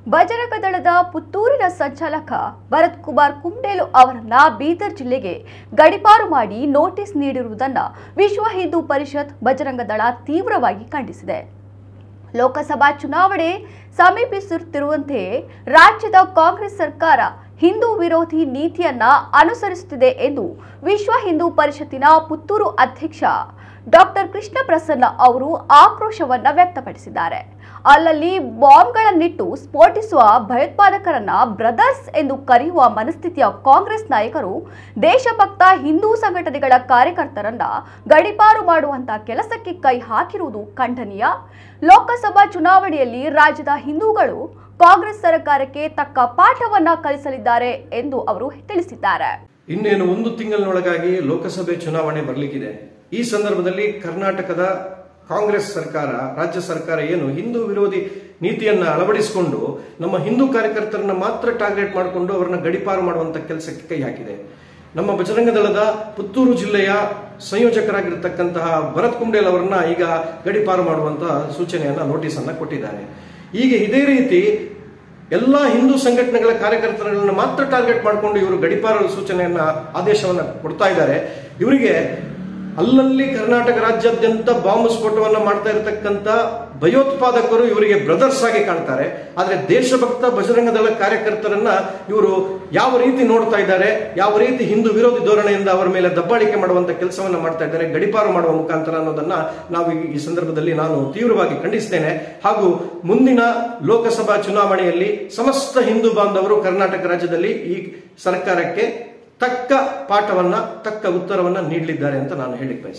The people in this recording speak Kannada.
ಬಜರಂಗ ದಳದ ಪುತ್ತೂರಿನ ಸಂಚಾಲಕ ಭರತ್ ಕುಮಾರ್ ಕುಂಡೇಲು ಅವರನ್ನ ಬೀದರ್ ಜಿಲ್ಲೆಗೆ ಗಡಿಪಾರು ಮಾಡಿ ನೋಟಿಸ್ ನೀಡಿರುವುದನ್ನು ವಿಶ್ವ ಹಿಂದೂ ಪರಿಷತ್ ಬಜರಂಗ ದಳ ತೀವ್ರವಾಗಿ ಖಂಡಿಸಿದೆ. ಲೋಕಸಭಾ ಚುನಾವಣೆ ಸಮೀಪಿಸುತ್ತಿರುವಂತೆ ರಾಜ್ಯದ ಕಾಂಗ್ರೆಸ್ ಸರ್ಕಾರ ಹಿಂದೂ ವಿರೋಧಿ ನೀತಿಯನ್ನ ಅನುಸರಿಸುತ್ತಿದೆ ಎಂದು ವಿಶ್ವ ಹಿಂದೂ ಪರಿಷತ್ತಿನ ಪುತ್ತೂರು ಅಧ್ಯಕ್ಷ ಡಾಕ್ಟರ್ ಕೃಷ್ಣ ಪ್ರಸನ್ನ ಅವರು ಆಕ್ರೋಶವನ್ನ ವ್ಯಕ್ತಪಡಿಸಿದ್ದಾರೆ. ಅಲ್ಲಲ್ಲಿ ಬಾಂಬ್ಗಳನ್ನಿಟ್ಟು ಸ್ಫೋಟಿಸುವ ಭಯೋತ್ಪಾದಕರನ್ನ ಬ್ರದರ್ಸ್ ಎಂದು ಕರೆಯುವ ಮನಸ್ಥಿತಿಯ ಕಾಂಗ್ರೆಸ್ ನಾಯಕರು ದೇಶಭಕ್ತ ಹಿಂದೂ ಸಂಘಟನೆಗಳ ಕಾರ್ಯಕರ್ತರನ್ನ ಗಡಿಪಾರು ಮಾಡುವಂತಹ ಕೆಲಸಕ್ಕೆ ಕೈ ಹಾಕಿರುವುದು ಖಂಡನೀಯ. ಲೋಕಸಭಾ ಚುನಾವಣೆಯಲ್ಲಿ ರಾಜ್ಯದ ಹಿಂದೂಗಳು ಕಾಂಗ್ರೆಸ್ ಸರ್ಕಾರಕ್ಕೆ ತಕ್ಕ ಪಾಠವನ್ನ ಕಲಿಸಲಿದ್ದಾರೆ ಎಂದು ಅವರು ತಿಳಿಸಿದ್ದಾರೆ. ಇನ್ನೇನು ಒಂದು ತಿಂಗಳಿನೊಳಗಾಗಿ ಲೋಕಸಭೆ ಚುನಾವಣೆ ಬರಲಿಕ್ಕಿದೆ. ಈ ಸಂದರ್ಭದಲ್ಲಿ ಕರ್ನಾಟಕದ ಕಾಂಗ್ರೆಸ್ ಸರ್ಕಾರ, ರಾಜ್ಯ ಸರ್ಕಾರ ಏನು ಹಿಂದೂ ವಿರೋಧಿ ನೀತಿಯನ್ನ ಅಳವಡಿಸಿಕೊಂಡು ನಮ್ಮ ಹಿಂದೂ ಕಾರ್ಯಕರ್ತರನ್ನ ಮಾತ್ರ ಟಾರ್ಗೆಟ್ ಮಾಡಿಕೊಂಡು ಅವರನ್ನ ಗಡಿಪಾರು ಮಾಡುವಂತ ಕೆಲಸಕ್ಕೆ ಕೈ ಹಾಕಿದೆ. ನಮ್ಮ ಬಜರಂಗ ದಳದ ಪುತ್ತೂರು ಜಿಲ್ಲೆಯ ಸಂಯೋಜಕರಾಗಿರ್ತಕ್ಕಂತಹ ಭರತ್ ಕುಂಡೇಲ್ ಅವರನ್ನ ಈಗ ಗಡಿಪಾರು ಮಾಡುವಂತಹ ಸೂಚನೆಯನ್ನ ನೋಟಿಸ್ ಅನ್ನ ಕೊಟ್ಟಿದ್ದಾರೆ. ಈಗ ಇದೇ ರೀತಿ ಎಲ್ಲಾ ಹಿಂದೂ ಸಂಘಟನೆಗಳ ಕಾರ್ಯಕರ್ತರನ್ನ ಮಾತ್ರ ಟಾರ್ಗೆಟ್ ಮಾಡಿಕೊಂಡು ಇವರು ಗಡಿಪಾರು ಸೂಚನೆಯನ್ನ ಆದೇಶವನ್ನ ಕೊಡ್ತಾ ಇದ್ದಾರೆ. ಇವರಿಗೆ ಅಲ್ಲಲ್ಲಿ ಕರ್ನಾಟಕ ರಾಜ್ಯಾದ್ಯಂತ ಬಾಂಬ್ ಸ್ಫೋಟವನ್ನ ಮಾಡ್ತಾ ಇರತಕ್ಕಂತ ಭಯೋತ್ಪಾದಕರು ಇವರಿಗೆ ಬ್ರದರ್ಸ್ ಆಗಿ ಕಾಣ್ತಾರೆ. ಆದ್ರೆ ದೇಶಭಕ್ತ ಬಜರಂಗ ದಳ ಕಾರ್ಯಕರ್ತರನ್ನ ಇವರು ಯಾವ ರೀತಿ ನೋಡ್ತಾ ಇದ್ದಾರೆ, ಯಾವ ರೀತಿ ಹಿಂದೂ ವಿರೋಧಿ ಧೋರಣೆಯಿಂದ ಅವರ ಮೇಲೆ ದಬ್ಬಾಳಿಕೆ ಮಾಡುವಂತ ಕೆಲಸವನ್ನ ಮಾಡ್ತಾ ಇದ್ದಾರೆ, ಗಡಿಪಾರು ಮಾಡುವ ಮುಖಾಂತರ ಅನ್ನೋದನ್ನ ನಾವು ಈ ಸಂದರ್ಭದಲ್ಲಿ ನಾನು ತೀವ್ರವಾಗಿ ಖಂಡಿಸ್ತೇನೆ. ಹಾಗೂ ಮುಂದಿನ ಲೋಕಸಭಾ ಚುನಾವಣೆಯಲ್ಲಿ ಸಮಸ್ತ ಹಿಂದೂ ಬಾಂಧವರು ಕರ್ನಾಟಕ ರಾಜ್ಯದಲ್ಲಿ ಈ ಸರ್ಕಾರಕ್ಕೆ ತಕ್ಕ ಪಾಠವನ್ನ, ತಕ್ಕ ಉತ್ತರವನ್ನ ನೀಡಲಿದ್ದಾರೆ ಅಂತ ನಾನು ಹೇಳಿಕ್ ಬಯಸ್ತೇನೆ.